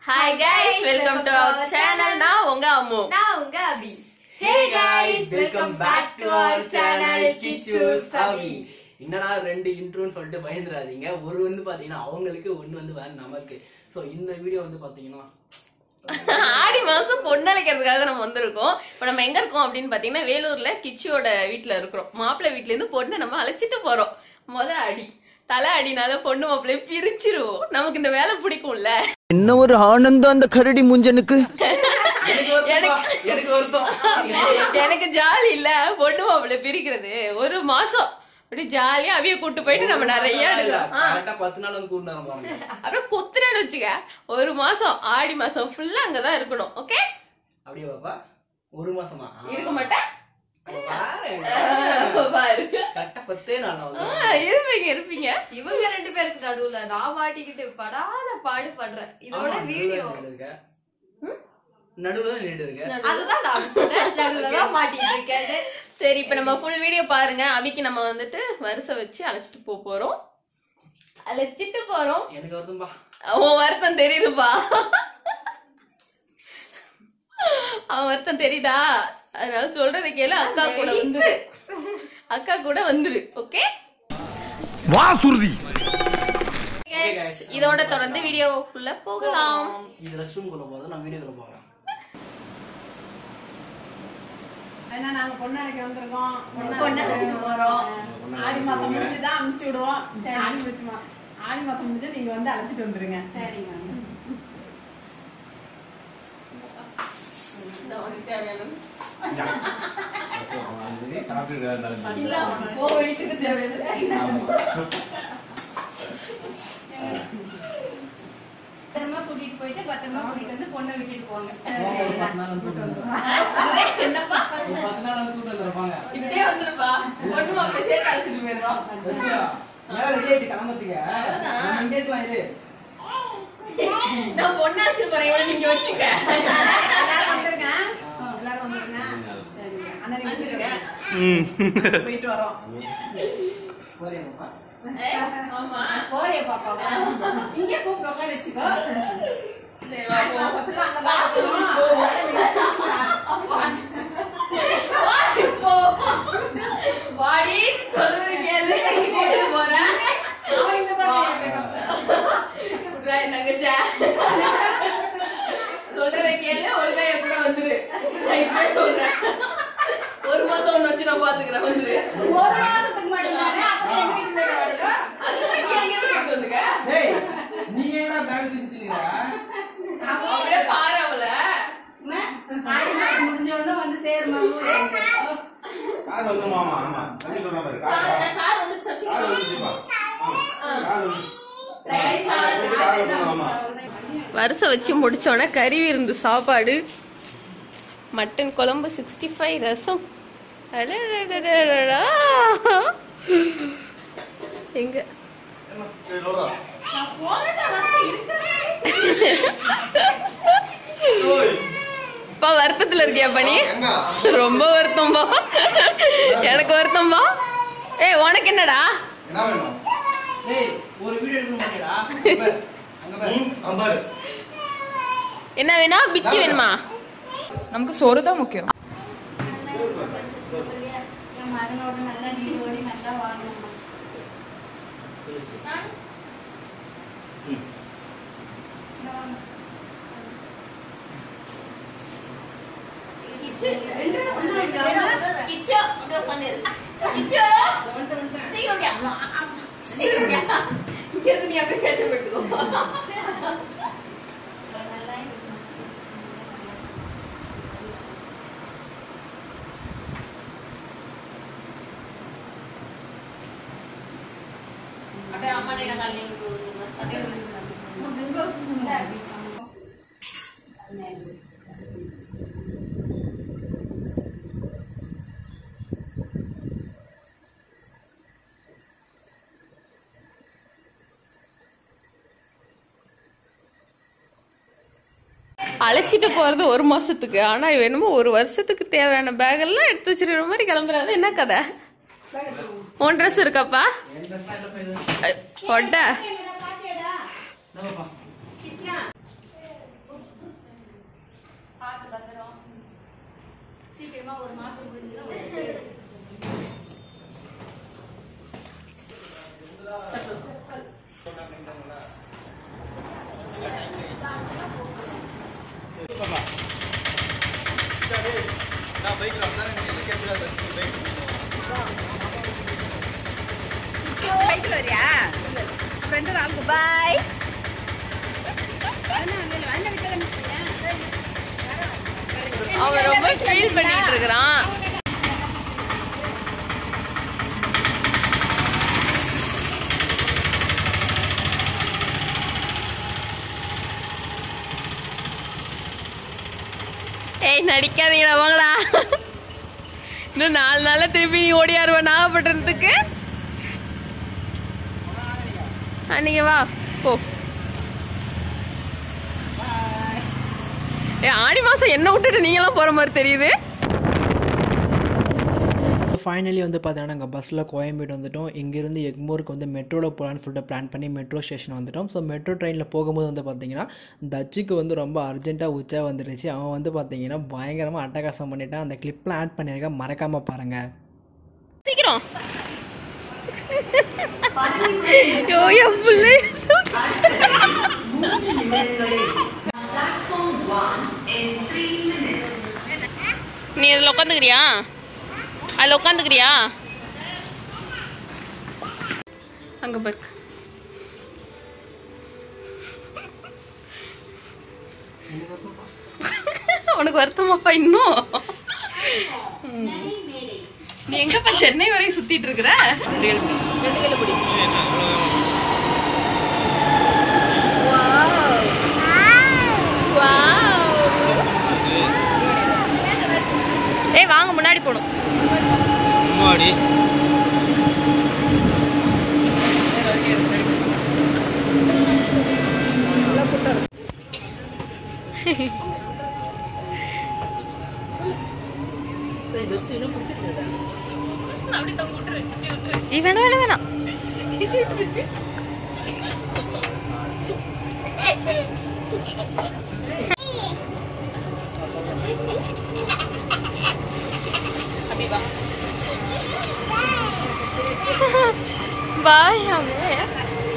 Hi guys, welcome to our channel. நான் உங்க அம்மு. நான் உங்க அபி. Hey guys, welcome back to our channel Kichu's Abi. என்னடா ரெண்டு இன்ட்ரோன்னு சொல்லிட்டு பயந்துராதீங்க. ஒரு வந்து பாத்தீங்கன்னா அவங்களுக்கு ஒன்னு வந்து வேற நமக்கு. சோ இந்த வீடியோ வந்து பாத்தீங்கன்னா ஆடி மாசம் பொண்ணழைக்கிறதுக்காக நம்ம வந்திருக்கோம். இப்ப நம்ம எங்க இருக்கோம் அப்படின்னு பாத்தீங்கன்னா வேலூர்ல கிச்சியோட வீட்டுல இருக்கிறோம். மாப்பிள்ளை வீட்டுல இருந்து பொண்ணு நம்ம அழைச்சிட்டு போறோம். அடி தலை அடினால பொண்ணு மாப்பிள்ளைய பிரிச்சிருவோம். நமக்கு இந்த வேலை பிடிக்கும்ல. என்ன ஒரு ஆனந்தம் அந்த கரடி முஞ்சனுக்கு. எனக்கு ஜாலி இல்ல பொண்ணு மாப்பிள்ளை பிரிக்கிறது. ஒரு மாசம் அப்படி ஜாலியா அவிய கூட்டு போயிட்டு நம்ம நிறைய அப்படியே குத்துனு வச்சுக்க. ஒரு மாசம் ஆடி மாசம் ஃபுல்லா அங்கதான் இருக்கணும். ஓகே அப்படியே பாப்பா ஒரு மாசமா இருக்க மாட்டேன். இருப்பீங்க இவங்க ரெண்டு பேருக்கு நடுவுல நான் மாட்டிக்கிட்டு படாத பாடு பண்றேன். இதோட வீடியோ சரி, இப்ப நம்ம ஃபுல் வீடியோ பாருங்க. அபிக்கு நம்ம வந்துட்டு வரிசை வச்சு அழைச்சிட்டு போறோம். அழைச்சிட்டு போறோம். எனக்கு வருதும்பா. அவன் வருத்தம் தெரியுதுப்பா. அவன் வருத்தம் தெரியுதா? அதனால சொல்றதை கேளு. அக்கா கூட வந்துரு. ஓகே வா சுருதி. இதோட தொடர்ந்து வீடியோக்குள்ள போகலாம். இது ரெஸ்ட்ரூம் குள்ள போறது, நான் வீடியோக்குள்ள போறேன். ஏன்னா நாங்க பொண்ணழைக்க வந்திருக்கோம். பொண்ணழைச்சிட்டு போறோம். ஆடி மாசம் முடிஞ்சுதான் அனுப்பிச்சு விடுவோம். ஆடி மாசம் முடிஞ்சு நீங்க வந்து அழைச்சிட்டு வந்துருங்க. சரிங்க. கூட்டிட்டு போயிட்டு பத்திரமா கூட்டிட்டு வந்து பொண்ணை விட்டுட்டு போங்க. இப்படியே வந்துருப்பா. பொண்ணு மாப்பிள்ளை சேர்த்து அழைச்சிட்டு போயிடுறோம். நான் பொண்ணு அழைச்சிட்டு போறேன். நீங்க வச்சுக்க. வந்துருங்க. எல்லாரும் வந்துருங்க. போயிட்டு வரோம். போறே பாப்பா. இங்க கூப்பிட்டு உட்கார வச்சுக்கோ. வாடி சொல்றது கேளு. போறேன் சொல்றத கேளு. ஒழுங்கா எப்ப வந்துரு. நான் இப்பவே சொல்றேன். ஒரு மாசம் ஒண்ணு வச்சு நான் பாத்துக்கிறேன். வந்துரு. ஒரு மாசத்துக்கு மட்டும் அப்படியே பாரு அவள. ஆடி மாசம் முடிஞ்ச உடனே வந்து சேருமா. வரிசை வச்சு முடிச்சோட கறி விருந்து சாப்பாடு, மட்டன் குழம்பு, 65 ரசம். எங்க வருத்தத்துல இருக்கியா பண்ணி? ரொம்ப வருத்தம்பா. எனக்கு வருத்தம்பா. ஏய் உனக்கு என்னடா? என்ன வேணும்? பிச்சி வேணுமா? நமக்கு சோறு தான் முக்கியம். மகனோட நல்லா நீரோடி நல்லா வாழணும். நீ அப்படியே கச்சப்பட்டுக்கோ. அப்படியே அம்மா நான் காலையில அழைச்சிட்டு போறது ஒரு மாசத்துக்கு. ஆனா வேணுமோ ஒரு வருஷத்துக்கு தேவையான பேக் எல்லாம் எடுத்து வச்சிருக்கிற மாதிரி கிளம்புறாது. என்ன கதை? உன் ட்ரெஸ் இருக்காப்பா? பொட்ட சீக்கிரமா ஒரு மாசம் முடிஞ்சு பாய். அவன் ரொம்ப ஃபீல் பண்ணிட்டு இருக்கிறான். ஏய் நடிக்காதீங்களா வாங்கடா. இன்னும் 4 நாள்ல திருப்பி ஓடியாருவா நாகப்பட்டினத்துக்கு. நீங்க வா போ. ஆடி மாசம் என்ன விட்டுட்டு நீங்களாம் போற மாதிரி தெரியுது. ஃபைனலி வந்து பார்த்தீங்கன்னா நாங்கள் பஸ்ஸில் கோயம்பேடு வந்துட்டோம். இங்கேருந்து எக்மோருக்கு வந்து மெட்ரோவில் போகலான்னு சொல்லிட்டு பிளான் பண்ணி மெட்ரோ ஸ்டேஷன் வந்துட்டோம். ஸோ மெட்ரோ ட்ரெயினில் போகும்போது வந்து பார்த்தீங்கன்னா தச்சுக்கு வந்து ரொம்ப அர்ஜென்ட்டாக உச்சா வந்துருச்சு. அவன் வந்து பார்த்தீங்கன்னா பயங்கரமாக அட்டகாசம் பண்ணிட்டான். அந்த கிளிப்லாம் ஆட் பண்ணியிருக்கேன், மறக்காமல் பாருங்கள். சீக்கிரம் யோ புள்ளை நீ அதில் உட்காந்துக்கிறியா? அதில் உட்காந்துக்கிறியா? அங்கே பாரு. உனக்கு வருத்தமாப்பா இன்னும்? நீ எங்கப்பா சென்னை வரையும் சுத்திட்டு இருக்கிற? வெந்துகலப்படி. ஏய் வாங்க முன்னாடி போணும். முன்னாடி வேணாம் Bye, Amir.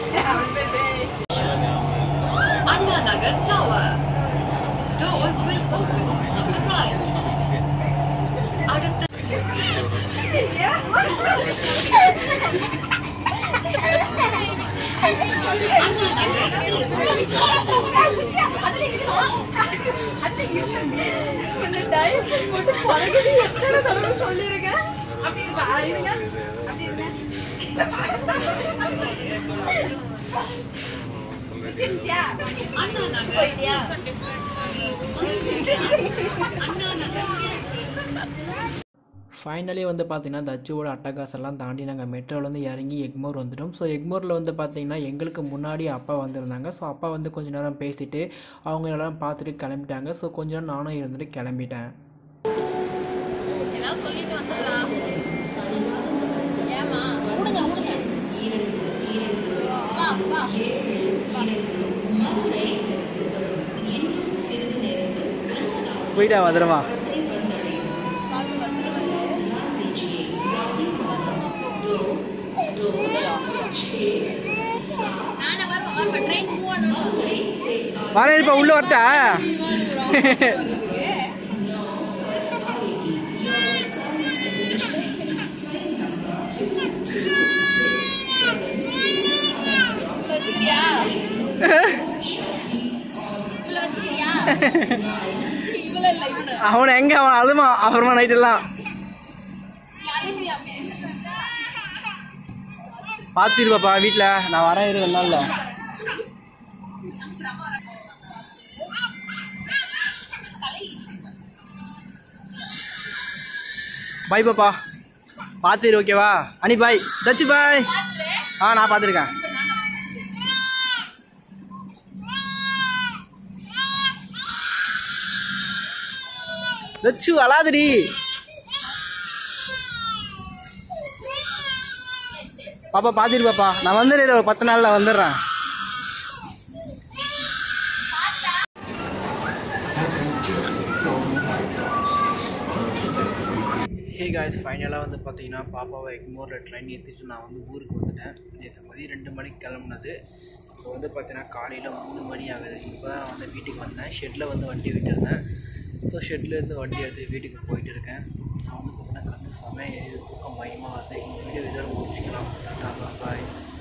Anna Nagar Tower. Doors will open on the right. Finally வந்து பார்த்தீங்கன்னா தச்சுவோட அட்டகாசெல்லாம் தாண்டி நாங்கள் மெட்ரோவில் வந்து இறங்கி எக்மோர் வந்துட்டோம். ஸோ எக்மோரில் வந்து பார்த்திங்கன்னா எங்களுக்கு முன்னாடி அப்பா வந்திருந்தாங்க. ஸோ அப்பா வந்து கொஞ்சம் நேரம் பேசிவிட்டு அவங்க எல்லாம் பார்த்துட்டு கிளம்பிட்டாங்க. ஸோ கொஞ்ச நேரம் நானும் இருந்துட்டு கிளம்பிட்டேன். ஏதாவது சொல்லிட்டு வந்துடலாம். ஏமா உடுங்க வா வா போயிட்டா வந்துடுமா? வரேன் இப்போ உள்ள வரட்டா? அவனை எங்க அவன் அழுமா அப்புறமா நைட் எல்லாம் பாத்துருப்பாப்பா வீட்டுல. நான் வரேன் 2 நாள்ல. பாய் பாப்பா, பாத்துரு ஓகேவா? அனி பாய், தச்சு பாய். நான் பாத்துருக்கேன். தச்சு அழாதடி. பாப்பா பாத்துரு பாப்பா, நான் வந்துடுறேன் ஒரு 10 நாள்ல வந்துடுறேன். ஹே காய்ஸ், ஃபைனலாக வந்து பார்த்தீங்கன்னா பாப்பாவை எக்மோரில் ட்ரெயின் ஏற்றிட்டு நான் வந்து ஊருக்கு வந்துட்டேன். நேற்று மதியம் 2 மணிக்கு கிளம்புனது. இப்போ வந்து பார்த்தீங்கன்னா காலையில் 3 மணி ஆகுது. இப்போ தான் நான் வந்து வீட்டுக்கு வந்தேன். ஷெட்டில் வந்து வண்டி விட்டுருந்தேன். ஸோ ஷெட்லேருந்து வண்டி எடுத்து வீட்டுக்கு போயிட்டு இருக்கேன். நான் வந்து பார்த்தீங்கன்னா கண்ணு செமையாக எரியுது, தூக்கம் பயமாக வருது. இந்த வீடியோ இதோட முடிச்சுக்கலாம். டாடா பாய்.